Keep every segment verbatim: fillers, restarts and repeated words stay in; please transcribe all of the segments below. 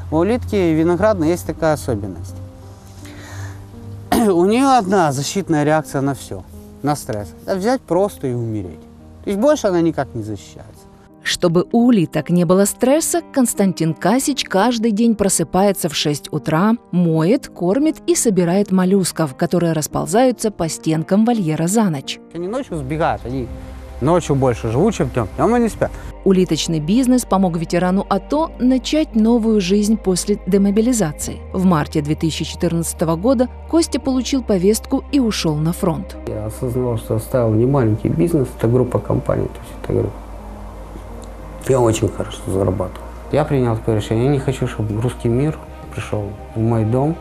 У улитки виноградной есть такая особенность. У нее одна защитная реакция на все, на стресс. Это взять просто и умереть. То есть больше она никак не защищается. Чтобы у улиток не было стресса, Константин Касич каждый день просыпается в шесть утра, моет, кормит и собирает моллюсков, которые расползаются по стенкам вольера за ночь. Они ночью сбегают, они ночью больше живут, чем днем, днем они спят. Улиточный бизнес помог ветерану АТО начать новую жизнь после демобилизации. В марте две тысячи четырнадцатого года Костя получил повестку и ушел на фронт. Я осознал, что оставил не маленький бизнес, это группа компаний, то есть это группа. Я очень хорошо зарабатывал. Я принял такое решение. Я не хочу, чтобы русский мир пришел в мой дом,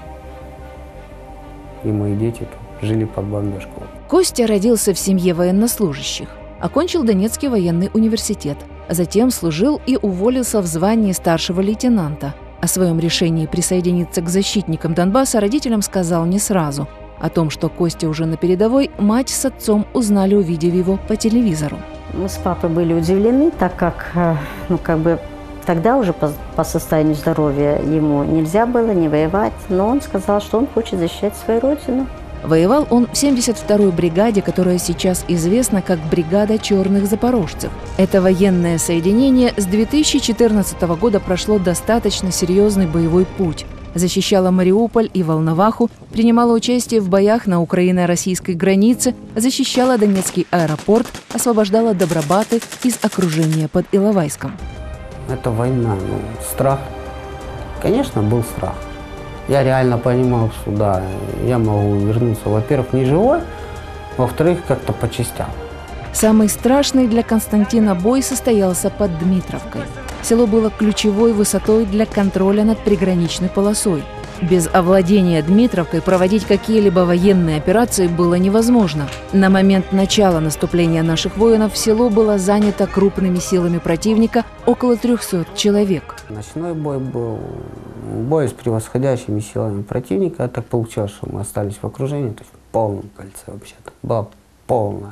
и мои дети тут жили под бомбежку. Костя родился в семье военнослужащих, окончил Донецкий военный университет, а затем служил и уволился в звании старшего лейтенанта. О своем решении присоединиться к защитникам Донбасса родителям сказал не сразу. О том, что Костя уже на передовой, мать с отцом узнали, увидев его по телевизору. Мы с папой были удивлены, так как, ну, как бы, тогда уже по, по состоянию здоровья ему нельзя было не воевать, но он сказал, что он хочет защищать свою родину. Воевал он в семьдесят второй бригаде, которая сейчас известна как бригада черных запорожцев. Это военное соединение с две тысячи четырнадцатого года прошло достаточно серьезный боевой путь. Защищала Мариуполь и Волноваху, принимала участие в боях на украино-российской границе, защищала Донецкий аэропорт, освобождала Добробаты из окружения под Иловайском. Это война, ну, страх. Конечно, был страх. Я реально понимал, что да, я могу вернуться, во-первых, не живой, во-вторых, как-то по частям. Самый страшный для Константина бой состоялся под Дмитровкой. Село было ключевой высотой для контроля над приграничной полосой. Без овладения Дмитровкой проводить какие-либо военные операции было невозможно. На момент начала наступления наших воинов село было занято крупными силами противника, около трехсот человек. Ночной бой был, бой с превосходящими силами противника. Так получилось, что мы остались в окружении, то есть в полном кольце вообще-то. Было полное.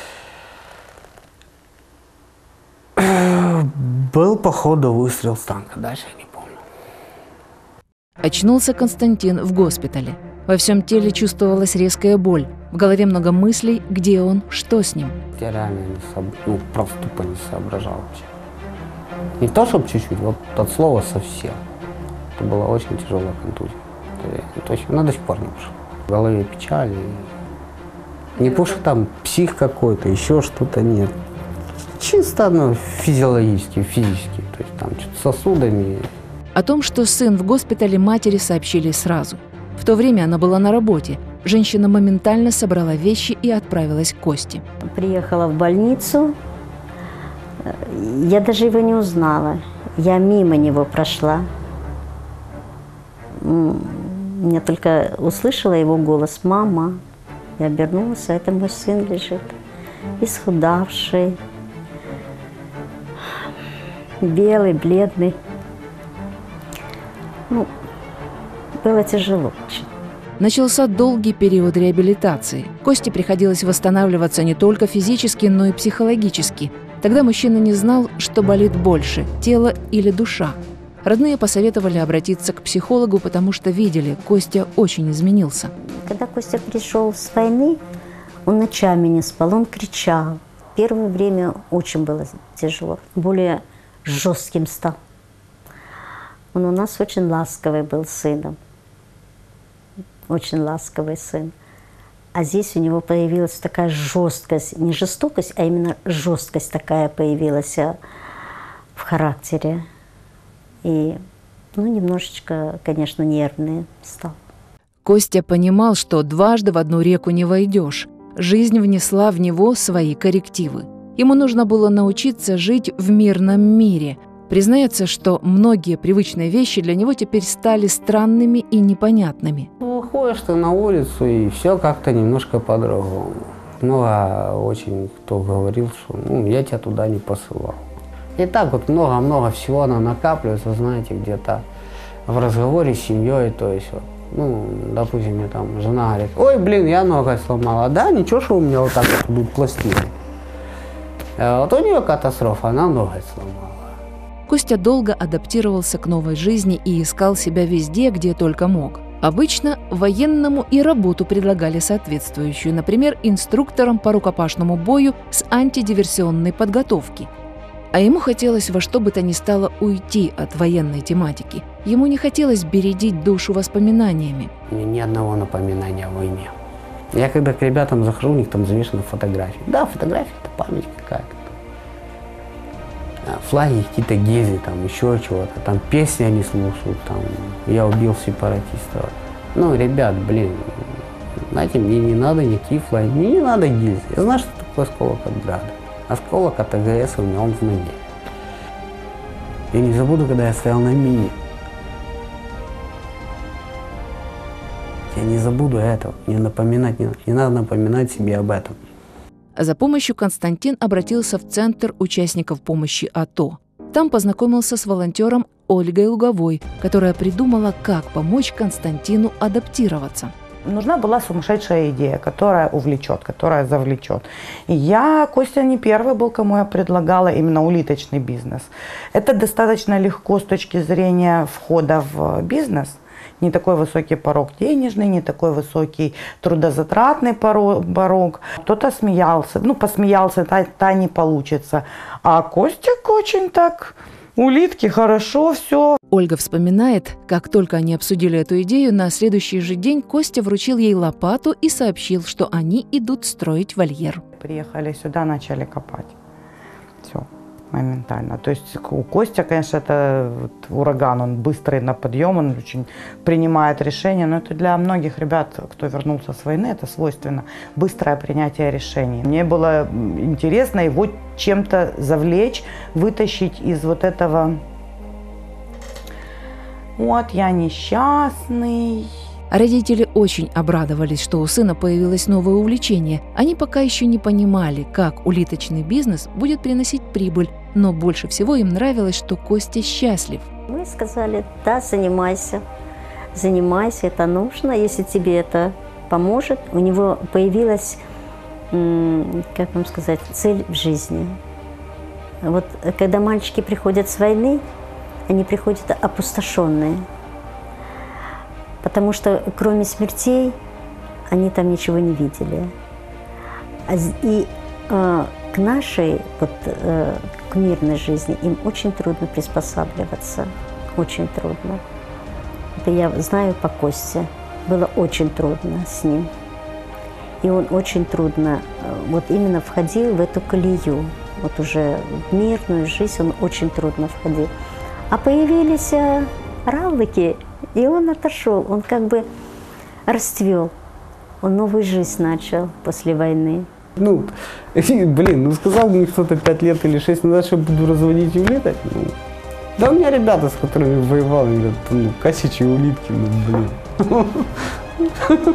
Был, походу, выстрел с танка. Дальше я не помню. Очнулся Константин в госпитале. Во всем теле чувствовалась резкая боль. В голове много мыслей, где он, что с ним. Я реально не соб... ну, просто тупо не соображал вообще. Не то, чтобы чуть-чуть, вот от слова совсем. Это была очень тяжелая контузия. Это очень... Она до сих пор не пошла. В голове печаль. И... Не потому что там псих какой-то, еще что-то, нет. Чисто, ну, физиологически, физически, то есть там что-то сосудами. О том, что сын в госпитале, матери сообщили сразу. В то время она была на работе. Женщина моментально собрала вещи и отправилась к Косте. Приехала в больницу, я даже его не узнала. Я мимо него прошла. Я только услышала его голос «мама». Я обернулась, а это мой сын лежит, исхудавший. Белый, бледный. Ну, было тяжело очень. Начался долгий период реабилитации. Косте приходилось восстанавливаться не только физически, но и психологически. Тогда мужчина не знал, что болит больше – тело или душа. Родные посоветовали обратиться к психологу, потому что видели, Костя очень изменился. Когда Костя пришел с войны, он ночами не спал, он кричал. Первое время очень было тяжело. Более жестким стал. Он у нас очень ласковый был сыном. Очень ласковый сын. А здесь у него появилась такая жесткость, не жестокость, а именно жесткость такая появилась в характере. И, ну, немножечко, конечно, нервный стал. Костя понимал, что дважды в одну реку не войдешь. Жизнь внесла в него свои коррективы. Ему нужно было научиться жить в мирном мире. Признается, что многие привычные вещи для него теперь стали странными и непонятными. Выходишь ты на улицу, и все как-то немножко по-другому. Много очень кто говорил, что ну, я тебя туда не посылал. И так вот много-много всего она накапливается, знаете, где-то в разговоре с семьей, то есть вот. Ну, допустим, мне там жена говорит: ой, блин, я ноготь сломала. Да, ничего, что у меня вот так вот будут пластины. Вот у нее катастрофа, она ноготь сломала. Костя долго адаптировался к новой жизни и искал себя везде, где только мог. Обычно военному и работу предлагали соответствующую, например, инструктором по рукопашному бою с антидиверсионной подготовки. А ему хотелось во что бы то ни стало уйти от военной тематики. Ему не хотелось бередить душу воспоминаниями. У меня ни одного напоминания о войне. Я когда к ребятам захожу, у них там завешены фотографии. Да, фотография – это память какая-то. Флаги, какие-то гези, там еще чего-то. Там песни они слушают, там «Я убил сепаратистов». Ну, ребят, блин, знаете, мне не надо никакие флаги, мне не надо гези. Я знаю, что такое осколок от града. Осколок от АГС у меня он в ноге. Я не забуду, когда я стоял на мине. Я не забуду этого. Мне напоминать не, не надо напоминать себе об этом. За помощью Константин обратился в Центр участников помощи АТО. Там познакомился с волонтером Ольгой Луговой, которая придумала, как помочь Константину адаптироваться. Нужна была сумасшедшая идея, которая увлечет, которая завлечет. И я, Костя не первый был, кому я предлагала именно улиточный бизнес. Это достаточно легко с точки зрения входа в бизнес. Не такой высокий порог денежный, не такой высокий трудозатратный порог. Кто-то смеялся, ну посмеялся, та, та не получится. А Костик очень так, улитки, хорошо, все. Ольга вспоминает, как только они обсудили эту идею, на следующий же день Костя вручил ей лопату и сообщил, что они идут строить вольер. Приехали сюда, начали копать. Все. Моментально. То есть у Костя, конечно, это вот ураган, он быстрый на подъем, он очень принимает решения, но это для многих ребят, кто вернулся с войны, это свойственно, быстрое принятие решений. Мне было интересно его чем-то завлечь, вытащить из вот этого «вот я несчастный». Родители очень обрадовались, что у сына появилось новое увлечение. Они пока еще не понимали, как улиточный бизнес будет приносить прибыль, но больше всего им нравилось, что Костя счастлив. Мы сказали: да, занимайся, занимайся, это нужно, если тебе это поможет. У него появилась, как вам сказать, цель в жизни. Вот когда мальчики приходят с войны, они приходят опустошенные. Потому что кроме смертей они там ничего не видели. И э, к нашей, вот, э, к мирной жизни им очень трудно приспосабливаться. Очень трудно. Это я знаю по Косте. Было очень трудно с ним. И он очень трудно вот именно входил в эту колею. Вот уже в мирную жизнь он очень трудно входил. А появились равлики, и он отошел, он как бы расцвел, он новую жизнь начал после войны. Ну, блин, ну сказал мне кто-то пять лет или шесть назад, что буду разводить улиток. Ну, да у меня ребята, с которыми воевал, говорят, ну, косичьи улитки, ну, блин.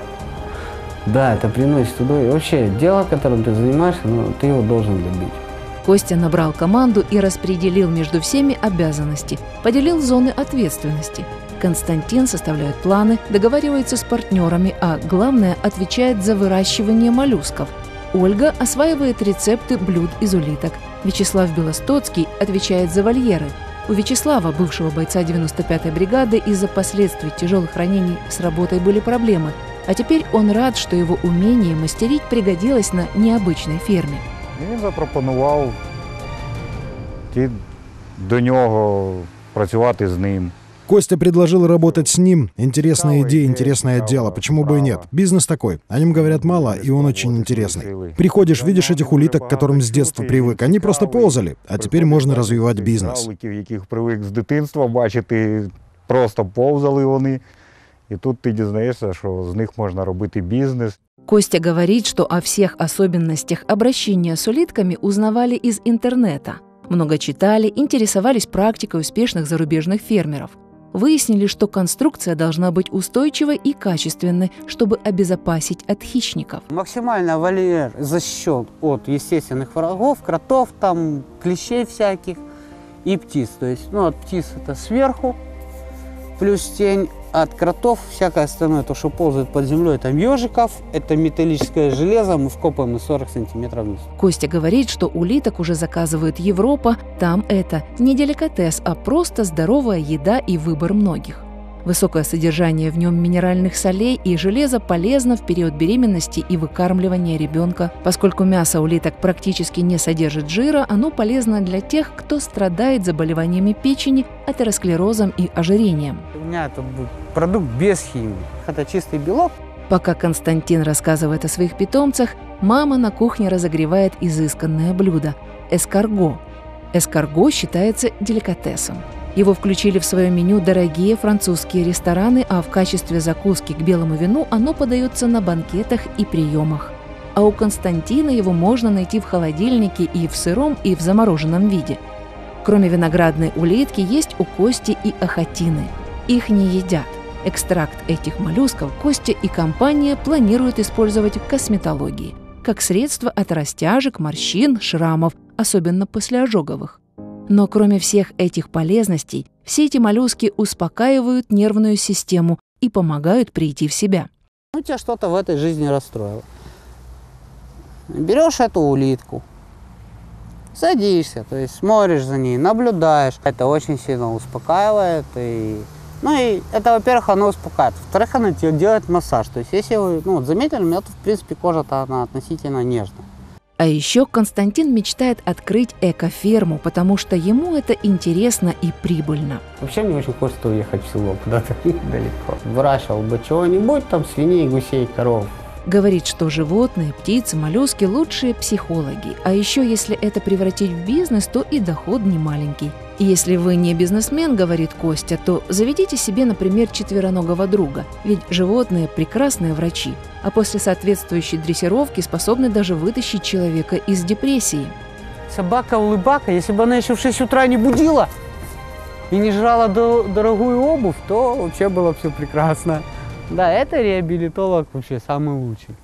Да, это приносит удовольствие. Вообще, дело, которым ты занимаешься, ну, ты его должен любить. Костя набрал команду и распределил между всеми обязанности, поделил зоны ответственности. Константин составляет планы, договаривается с партнерами, а главное, отвечает за выращивание моллюсков. Ольга осваивает рецепты блюд из улиток. Вячеслав Белостоцкий отвечает за вольеры. У Вячеслава, бывшего бойца девяносто пятой бригады, из-за последствий тяжелых ранений с работой были проблемы. А теперь он рад, що його уміння мастерить пригодилось на необычной ферме. Він запропонував йти до нього, працювати з ним. Костя предложил работать с ним. Интересная идея, интересное дело. Почему бы и нет? Бизнес такой. О нем говорят мало, и он очень интересный. Приходишь, видишь этих улиток, к которым с детства привык. Они просто ползали, а теперь можно развивать бизнес. Равликів, яких привик з дитинства бачити, просто повзали вони. И тут ты дізнаєшся, что з них можно робити бизнес. Костя говорит, что о всех особенностях обращения с улитками узнавали из интернета. Много читали, интересовались практикой успешных зарубежных фермеров. Выяснили, что конструкция должна быть устойчивой и качественной, чтобы обезопасить от хищников. Максимально вольер защищен от естественных врагов, кротов, там, клещей всяких и птиц. То есть, ну, от птиц это сверху, плюс тень от кротов, всякое остальное, то, что ползает под землей, там ежиков, это металлическое железо, мы вкопаем на сорок сантиметров вниз. Костя говорит, что улиток уже заказывает Европа, там это не деликатес, а просто здоровая еда и выбор многих. Высокое содержание в нем минеральных солей и железа полезно в период беременности и выкармливания ребенка. Поскольку мясо улиток практически не содержит жира, оно полезно для тех, кто страдает заболеваниями печени, атеросклерозом и ожирением. У меня это будет продукт без химии. Это чистый белок. Пока Константин рассказывает о своих питомцах, мама на кухне разогревает изысканное блюдо – эскарго. Эскарго считается деликатесом. Его включили в свое меню дорогие французские рестораны, а в качестве закуски к белому вину оно подается на банкетах и приемах. А у Константина его можно найти в холодильнике и в сыром, и в замороженном виде. Кроме виноградной улитки, есть у Кости и ахатины. Их не едят. Экстракт этих моллюсков Костя и компания планируют использовать в косметологии, как средство от растяжек, морщин, шрамов, особенно после ожоговых. Но кроме всех этих полезностей, все эти моллюски успокаивают нервную систему и помогают прийти в себя. Ну, тебя что-то в этой жизни расстроило. Берешь эту улитку, садишься, то есть смотришь за ней, наблюдаешь. Это очень сильно успокаивает. И... Ну и это, во-первых, оно успокаивает. Во-вторых, оно тебе делает массаж. То есть если вы ну, вот заметили, у меня тут, в принципе, кожа-то она относительно нежная. А еще Константин мечтает открыть экоферму, потому что ему это интересно и прибыльно. Вообще мне очень хочется уехать в село куда-то далеко. Выращивал бы чего-нибудь, там свиней, гусей, коров. Говорит, что животные, птицы, моллюски – лучшие психологи. А еще если это превратить в бизнес, то и доход немаленький. И если вы не бизнесмен, говорит Костя, то заведите себе, например, четвероногого друга. Ведь животные – прекрасные врачи. А после соответствующей дрессировки способны даже вытащить человека из депрессии. Собака-улыбака, если бы она еще в шесть утра не будила и не жрала до- дорогую обувь, то вообще было все прекрасно. Да, это реабилитолог вообще самый лучший.